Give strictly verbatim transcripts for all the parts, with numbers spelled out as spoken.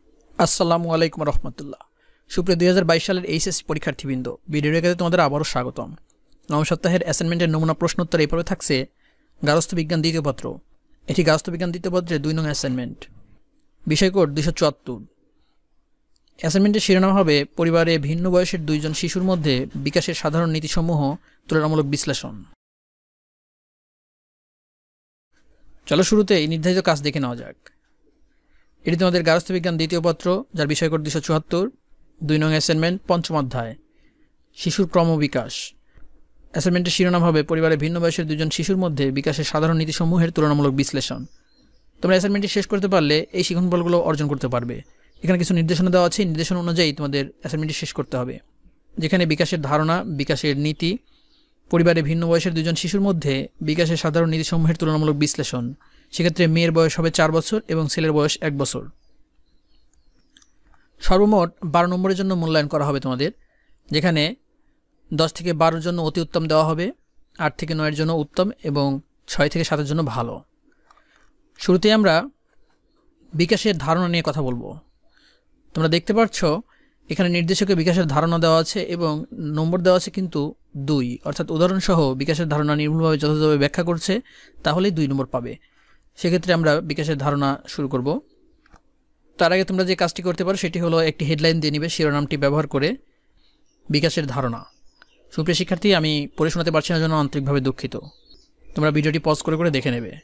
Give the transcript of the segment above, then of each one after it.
আসসালামু আলাইকুম রহমতুল্লাহ। সুপ্রিয় দুই হাজার বাইশ সালের এইচএসসি পরীক্ষার্থীবৃন্দ, ভিডিও রেখাতে তোমাদের আবারও স্বাগতম। নবম সপ্তাহের অ্যাসাইনমেন্টের নমুনা প্রশ্নোত্তর এইভাবে থাকছে। গার্হস্থ্য বিজ্ঞান দ্বিতীয় পত্র, এটি গার্হস্থ্য বিজ্ঞান দ্বিতীয় পত্রের দুই নং অ্যাসাইনমেন্ট, বিষয় কোড দুইশো চুয়াত্তর। অ্যাসাইনমেন্টের শিরোনাম হবে পরিবারে ভিন্ন বয়সের দুইজন শিশুর মধ্যে বিকাশের সাধারণ নীতিসমূহ তুলনামূলক বিশ্লেষণ। চলো শুরুতে এই নির্ধারিত কাজ দেখে নেওয়া যাক। এটি তোমাদের গার্হস্থ্য বিজ্ঞান দ্বিতীয় পত্র, যার বিষয় কোড দুইশো চুয়াত্তর, দুই নং অ্যাসাইনমেন্ট, পঞ্চম অধ্যায়, শিশুর ক্রমবিকাশ। অ্যাসাইনমেন্টের শিরোনাম হবে পরিবারে ভিন্ন বয়সের দুজন শিশুর মধ্যে বিকাশের সাধারণ নীতিসমূহের তুলনামূলক বিশ্লেষণ। তোমরা অ্যাসাইনমেন্টটি শেষ করতে পারলে এই শিক্ষণফলগুলো অর্জন করতে পারবে। এখানে কিছু নির্দেশনা দেওয়া আছে, নির্দেশনা অনুযায়ী তোমাদের অ্যাসাইনমেন্টটি শেষ করতে হবে, যেখানে বিকাশের ধারণা, বিকাশের নীতি, পরিবারে ভিন্ন বয়সের দুজন শিশুর মধ্যে বিকাশের সাধারণ নীতিসমূহের তুলনামূলক বিশ্লেষণ। সেক্ষেত্রে মেয়ের বয়স হবে চার বছর এবং ছেলের বয়স এক বছর। সর্বমোট বারো নম্বরের জন্য মূল্যায়ন করা হবে তোমাদের, যেখানে দশ থেকে বারোর জন্য অতি উত্তম দেওয়া হবে, আট থেকে নয়ের জন্য উত্তম এবং ছয় থেকে সাতের জন্য ভালো। শুরুতেই আমরা বিকাশের ধারণা নিয়ে কথা বলবো। তোমরা দেখতে পাচ্ছ এখানে নির্দেশকে বিকাশের ধারণা দেওয়া আছে এবং নম্বর দেওয়া আছে কিন্তু দুই, অর্থাৎ উদাহরণসহ বিকাশের ধারণা নির্ভুলভাবে যথাযথভাবে ব্যাখ্যা করছে, তাহলেই দুই নম্বর পাবে। সেক্ষেত্রে আমরা বিকাশের ধারণা শুরু করব। তার আগে তোমরা যে কাজটি করতে পারো সেটি হলো একটি হেডলাইন দিয়ে নিবে শিরোনামটি ব্যবহার করে, বিকাশের ধারণা। সুপ্রিয় শিক্ষার্থী, আমি পড়ে শোনাতে পারছি না জন্য আন্তরিকভাবে দুঃখিত। তোমরা ভিডিওটি পজ করে করে দেখে নেবে।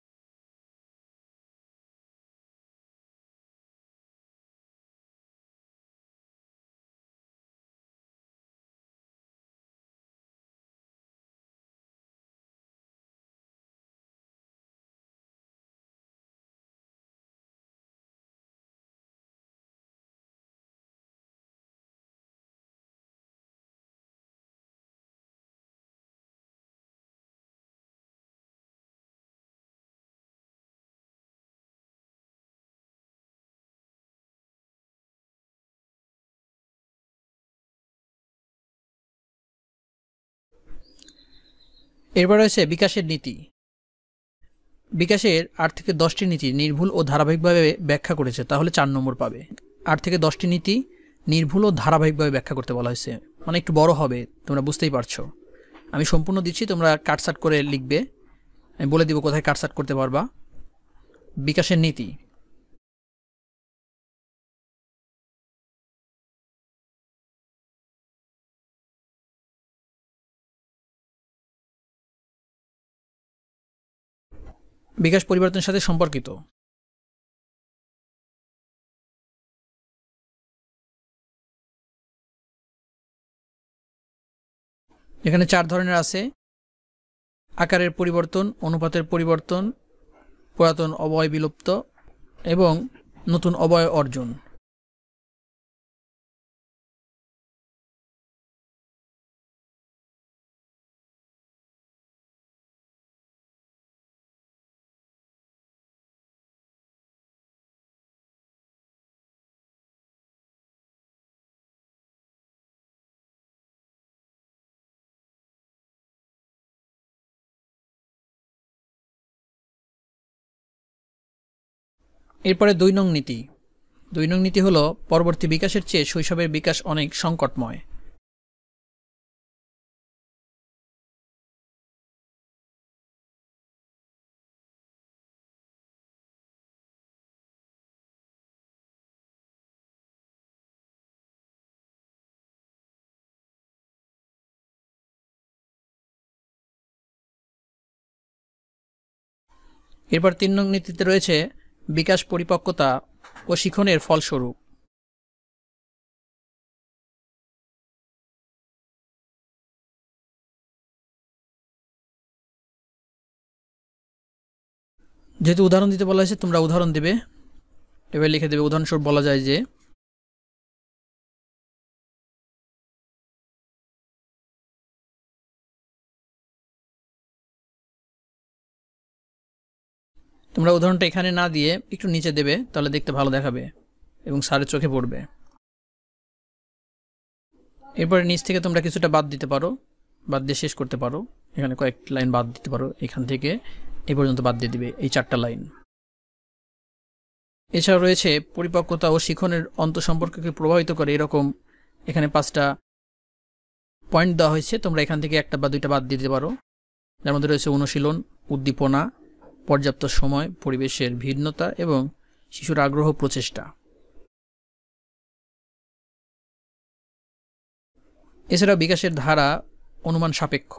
এরপর রয়েছে বিকাশের নীতি। বিকাশের আট থেকে দশটি নীতি নির্ভুল ও ধারাবাহিকভাবে ব্যাখ্যা করেছে, তাহলে চার নম্বর পাবে। আট থেকে দশটি নীতি নির্ভুল ও ধারাবাহিকভাবে ব্যাখ্যা করতে বলা হয়েছে, মানে একটু বড় হবে, তোমরা বুঝতেই পারছো। আমি সম্পূর্ণ দিচ্ছি, তোমরা কাটসাট করে লিখবে, আমি বলে দিব কোথায় কাটসাট করতে পারবা। বিকাশের নীতি। বিকাশ পরিবর্তনের সাথে সম্পর্কিত। এখানে চার ধরনের আছে: আকারের পরিবর্তন, অনুপাতের পরিবর্তন, পুরাতন অবয়ব বিলুপ্ত এবং নতুন অবয়ব অর্জন। এরপরে দুই নং নীতি। দুই নং নীতি হলো পরবর্তী বিকাশের চেয়ে শৈশবের বিকাশ অনেক সংকটময়। এরপর তিন নং নীতিতে রয়েছে বিকাশ পরিপক্কতা ও শিখনের ফলস্বরূপ। যেহেতু উদাহরণ দিতে বলা হয়েছে, তোমরা উদাহরণ দেবে, এবার লিখে দেবে। উদাহরণস্বরূপ বলা যায় যে তোমরা উদাহরণটা এখানে না দিয়ে একটু নিচে দেবে, তাহলে দেখতে ভালো দেখাবে এবং স্যারের চোখে পড়বে। এরপরে নিচ থেকে তোমরা কিছুটা বাদ দিতে পারো, বাদ দিয়ে শেষ করতে পারো। এখানে কয়েক লাইন বাদ দিতে পারো, এখান থেকে এই পর্যন্ত বাদ দিয়ে দিবে, এই চারটা লাইন। এছাড়া রয়েছে পরিপক্কতা ও শিখনের অন্তঃসম্পর্ককে প্রভাবিত করে এরকম এখানে পাঁচটা পয়েন্ট দেওয়া হয়েছে। তোমরা এখান থেকে একটা বা দুইটা বাদ দিতে পারো। যার মধ্যে রয়েছে অনুশীলন, উদ্দীপনা, পর্যাপ্ত সময়, পরিবেশের ভিন্নতা এবং শিশুর আগ্রহ প্রচেষ্টা। এছাড়া বিকাশের ধারা অনুমান সাপেক্ষ।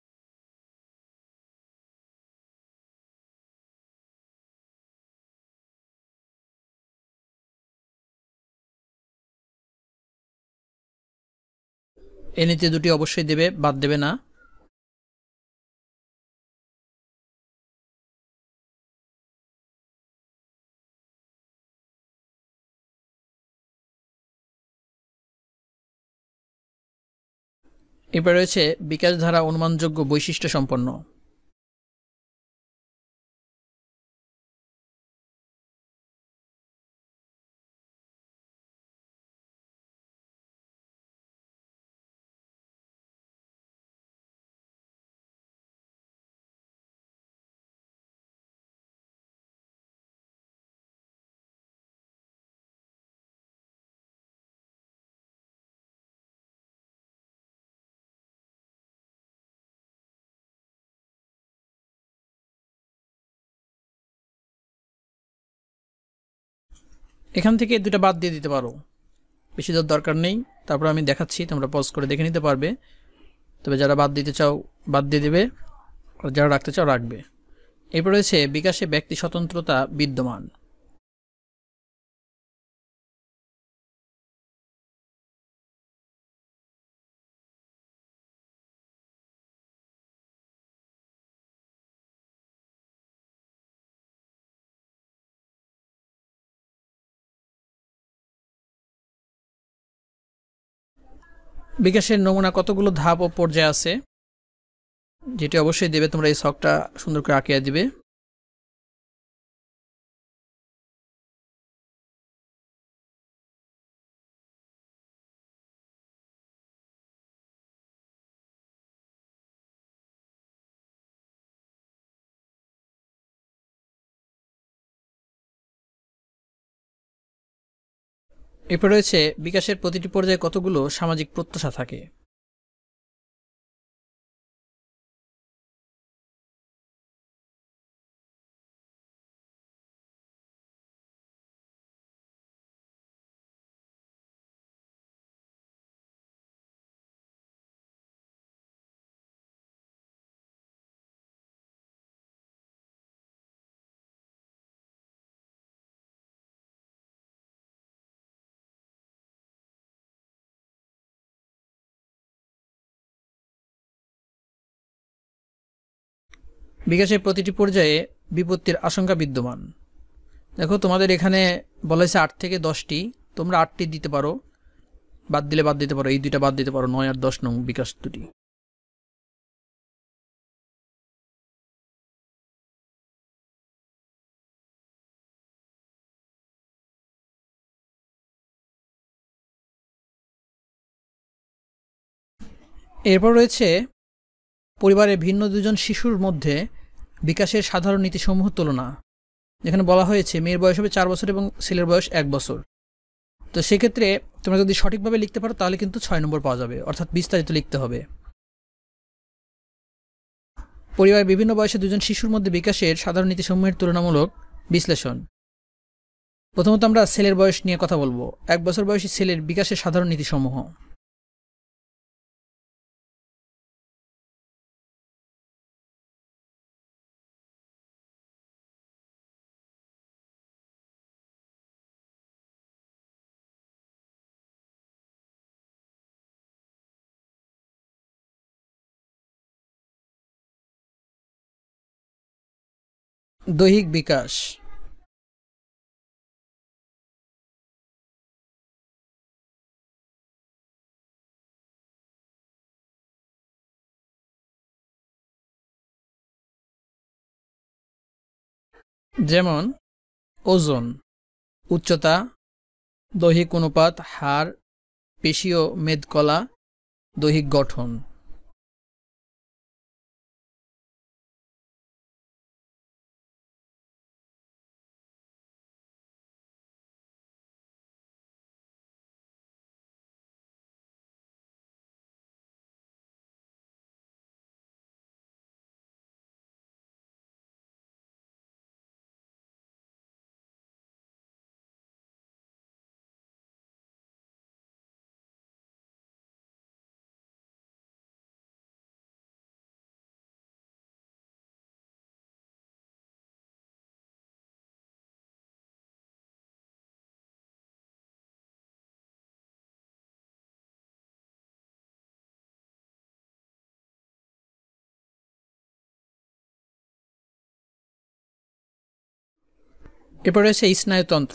এই নীতি দুটি অবশ্যই দেবে, বাদ দেবে না। এরপর রয়েছে বিকাশ ধারা অনুমানযোগ্য বৈশিষ্ট্য সম্পন্ন। এখান থেকে দুটা বাদ দিয়ে দিতে পারো, বেশি দরকার নেই। তারপর আমি দেখাচ্ছি, তোমরা পজ করে দেখে নিতে পারবে। তবে যারা বাদ দিতে চাও বাদ দিয়ে দেবে, আর যারা রাখতে চাও রাখবে। এরপর রয়েছে বিকাশে ব্যক্তি স্বতন্ত্রতা বিদ্যমান। বিকাশের নমুনা কতগুলো ধাপ ও পর্যায়ে আছে, যেটি অবশ্যই দেবে। তোমরা এই ছকটা সুন্দর করে আঁকিয়ে দিবে। এরপর রয়েছে বিকাশের প্রতিটি পর্যায়ে কতগুলো সামাজিক প্রত্যাশা থাকে। বিকাশের প্রতিটি পর্যায়ে বিপত্তির আশঙ্কা বিদ্যমান। দেখো তোমাদের এখানে বলা হয়েছে আট থেকে দশটি, তোমরা আটটি দিতে পারো, বাদ দিলে বাদ দিতে পারো, এই দুইটা বাদ দিতে পারো, নয় আর দশ নং বিকাশ দুটি। এরপর রয়েছে পরিবারে ভিন্ন দুজন শিশুর মধ্যে বিকাশের সাধারণ নীতিসমূহ তুলনা। যেখানে বলা হয়েছে মেয়ের বয়স হবে চার বছর এবং ছেলের বয়স এক বছর। তো সেক্ষেত্রে তোমরা যদি সঠিকভাবে লিখতে পারো তাহলে কিন্তু ছয় নম্বর পাওয়া যাবে, অর্থাৎ বিস্তারিত লিখতে হবে। পরিবারের বিভিন্ন বয়সে দুজন শিশুর মধ্যে বিকাশের সাধারণ নীতিসমূহের তুলনামূলক বিশ্লেষণ। প্রথমত আমরা ছেলের বয়স নিয়ে কথা বলবো। এক বছর বয়সী ছেলের বিকাশের সাধারণ নীতিসমূহ। দৈহিক বিকাশ, যেমন ওজন, উচ্চতা, দৈহিক অনুপাত, হাড়, পেশীয় মেদকলা, দৈহিক গঠন। এরপর রয়েছে স্নায়ুতন্ত্র।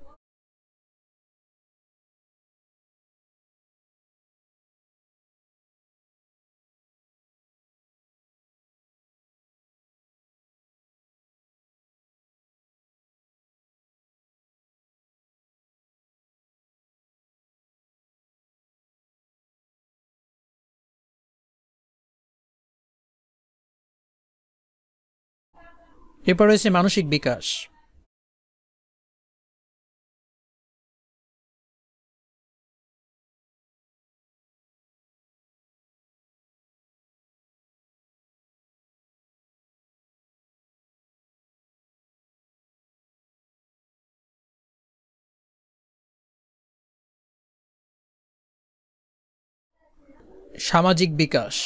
এরপর রয়েছে মানসিক বিকাশ। সামাজিক বিকাশ।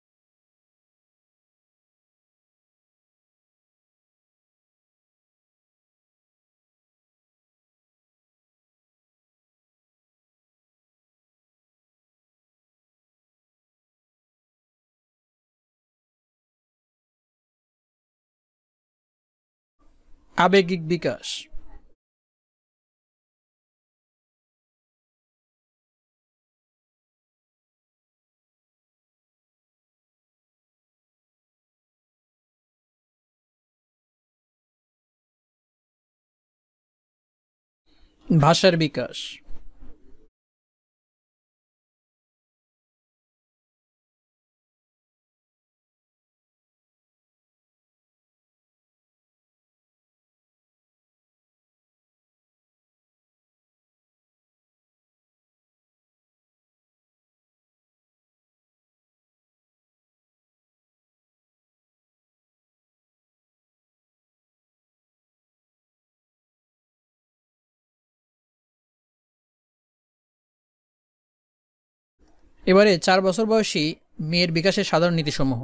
আবেগিক বিকাশ। ভাষার বিকাশ। এবারে চার বছর বয়সী মেয়ের বিকাশের সাধারণ নীতিসমূহ।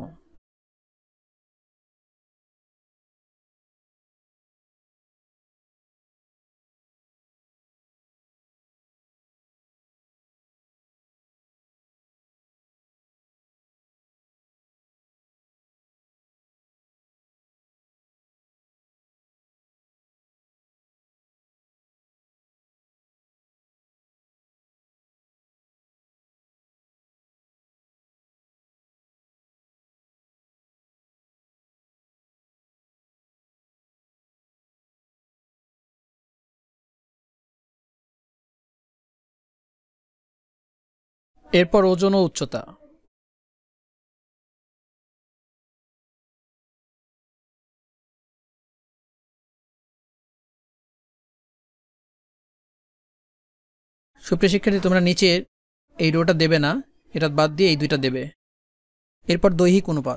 এরপর ওজন ও উচ্চতা। সুপ্রিয় শিক্ষার্থী, তোমরা নিচের এই রোটা দেবে না, এটা বাদ দিয়ে এই দুইটা দেবে। এরপর দৈহিক অনুপাত।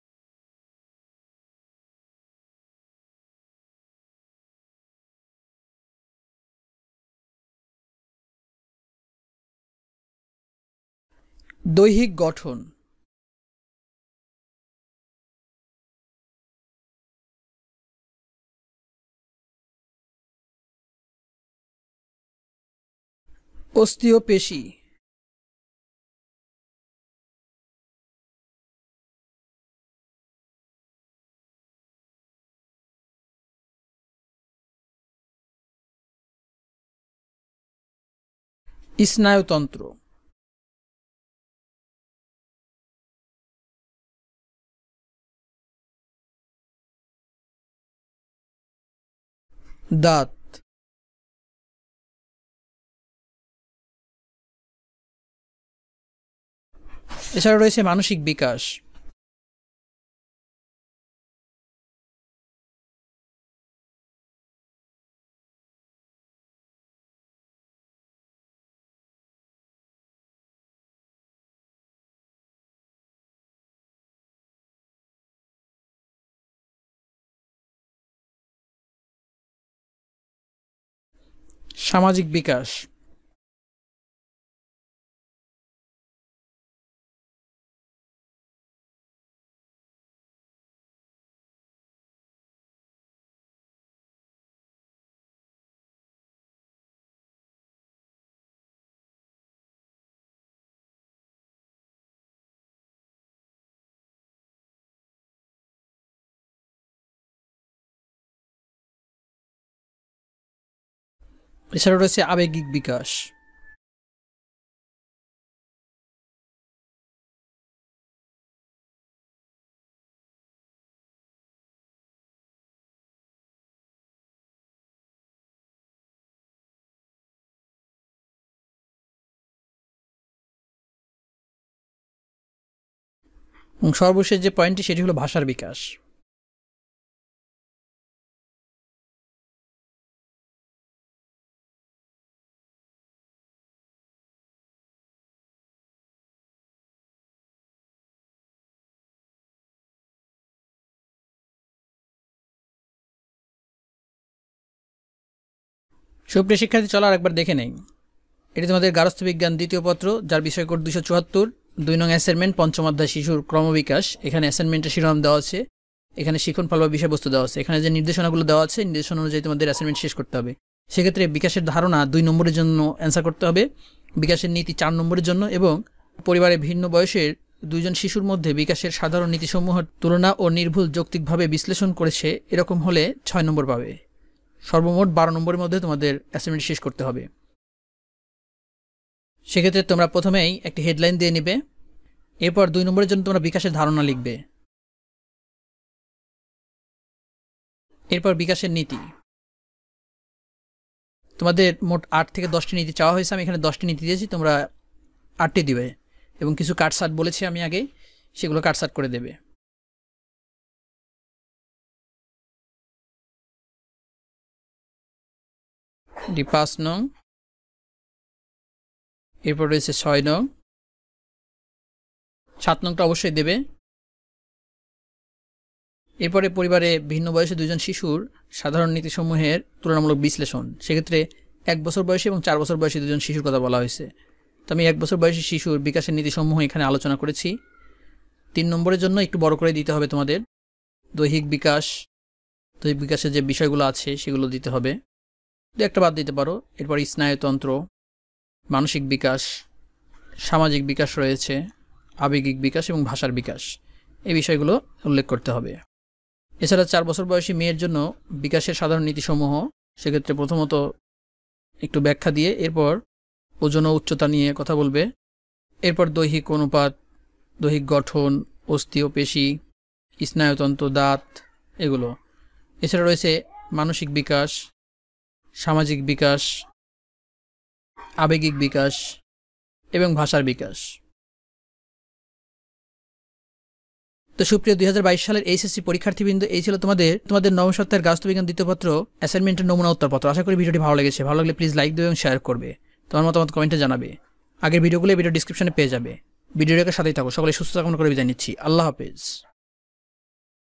দৈহিক গঠন। অস্থি ও পেশি। স্নায়ুতন্ত্র। দাঁত। এছাড়া রয়েছে মানসিক বিকাশ। সামাজিক বিকাশ। এছাড়াও রয়েছে আবেগিক বিকাশ। এবং সর্বশেষ যে পয়েন্টটি সেটি হলো ভাষার বিকাশ। সুপ্রিয় শিক্ষার্থী, চলো আর একবার দেখে নেই। এটি তোমাদের গার্হস্থ্য বিজ্ঞান দ্বিতীয় পত্র, যার বিষয় কোড দুশো চুয়াত্তর, দুই নং অ্যাসাইনমেন্ট, পঞ্চম অধ্যায় শিশুর ক্রমবিকাশ। এখানে অ্যাসাইনমেন্টের শিরোনাম দেওয়া আছে, এখানে শিখন ফল বা বিষয়বস্তু দেওয়া আছে, এখানে যে নির্দেশনাগুলো দেওয়া আছে নির্দেশনা অনুযায়ী তোমাদের অ্যাসাইনমেন্ট শেষ করতে হবে। সেক্ষেত্রে বিকাশের ধারণা দুই নম্বরের জন্য অ্যান্সার করতে হবে, বিকাশের নীতি চার নম্বরের জন্য, এবং পরিবারে ভিন্ন বয়সের দুইজন শিশুর মধ্যে বিকাশের সাধারণ নীতিসমূহের তুলনা ও নির্ভুল যৌক্তিকভাবে বিশ্লেষণ করেছে এরকম হলে ছয় নম্বর পাবে। সর্বমোট বারো নম্বরের মধ্যে তোমাদের অ্যাসাইনমেন্ট শেষ করতে হবে। সেক্ষেত্রে তোমরা প্রথমেই একটি হেডলাইন দিয়ে নিবে, এরপর দুই নম্বরের জন্য তোমরা বিকাশের ধারণা লিখবে, এরপর বিকাশের নীতি। তোমাদের মোট আট থেকে দশটি নীতি চাওয়া হয়েছে, আমি এখানে দশটি নীতি দিয়েছি, তোমরা আটটি দিবে, এবং কিছু কাটসাট বলেছি আমি আগে, সেগুলো কাটসাট করে দেবে। এটি পাঁচ নং, এরপর রয়েছে ছয় নং, সাত নংটা অবশ্যই দেবে। এরপরে পরিবারে ভিন্ন বয়সে দুজন শিশুর সাধারণ নীতিসমূহের তুলনামূলক বিশ্লেষণ, সেক্ষেত্রে এক বছর বয়সী এবং চার বছর বয়সী দুজন শিশুর কথা বলা হয়েছে। তো আমি এক বছর বয়সী শিশুর বিকাশের নীতিসমূহ এখানে আলোচনা করেছি। তিন নম্বরের জন্য একটু বড় করে দিতে হবে তোমাদের, দৈহিক বিকাশ, দৈহিক বিকাশের যে বিষয়গুলো আছে সেগুলো দিতে হবে, দু একটা বাদ দিতে পারো। এরপর স্নায়ুতন্ত্র, মানসিক বিকাশ, সামাজিক বিকাশ রয়েছে, আবেগিক বিকাশ এবং ভাষার বিকাশ, এই বিষয়গুলো উল্লেখ করতে হবে। এছাড়া চার বছর বয়সী মেয়ের জন্য বিকাশের সাধারণ নীতিসমূহ, সেক্ষেত্রে প্রথমত একটু ব্যাখ্যা দিয়ে এরপর ওজন ও উচ্চতা নিয়ে কথা বলবে, এরপর দৈহিক অনুপাত, দৈহিক গঠন, অস্থি ও পেশি, স্নায়ুতন্ত্র, দাঁত, এগুলো। এছাড়া রয়েছে মানসিক বিকাশ, সামাজিক বিকাশ, আবেগিক বিকাশ এবং ভাষার বিকাশ। তো সুপ্রিয় দুই হাজার বাইশ সালের এইচএসসি পরীক্ষার্থীবৃন্দ, এই ছিল তোমাদের তোমাদের নবম সপ্তাহের গার্হস্থ্য বিজ্ঞান দ্বিতীয় পত্র অ্যাসাইনমেন্টের নমুনা উত্তরপত্র। আশা করি ভিডিওটি ভালো লেগেছে, ভালো লাগলে প্লিজ লাইক দেবে এবং শেয়ার করবে, তোমার মতামত কমেন্টে জানাবে। আগের ভিডিওগুলো ভিডিও ডিসক্রিপশনে পেয়ে যাবে। ভিডিওটাকে সাথেই থাকো। সকলে সুস্থ কামনা করে বিদায় নিচ্ছি। আল্লাহ হাফেজ।